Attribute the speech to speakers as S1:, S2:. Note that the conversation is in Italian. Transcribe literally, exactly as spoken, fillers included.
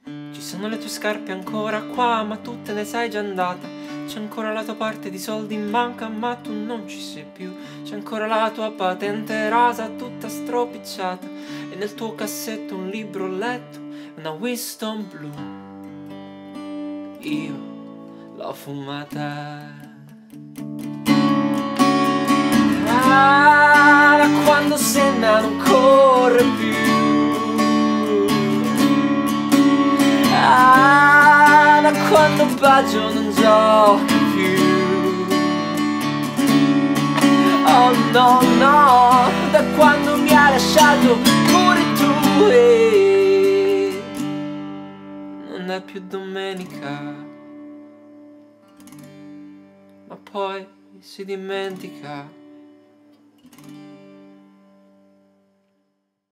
S1: Ci sono le tue scarpe ancora qua, ma tu te ne sei già andata. C'è ancora la tua parte di soldi in banca, ma tu non ci sei più. C'è ancora la tua patente rasa, tutta stropicciata, e nel tuo cassetto un libro letto, una Winston Blue. Io l'ho fumata. Ah, da quando Senna non corre più. Ah, da quando Baggio non gioca più. Oh no, no, da quando mi hai lasciato pure tu. E non è più domenica, ma poi si dimentica.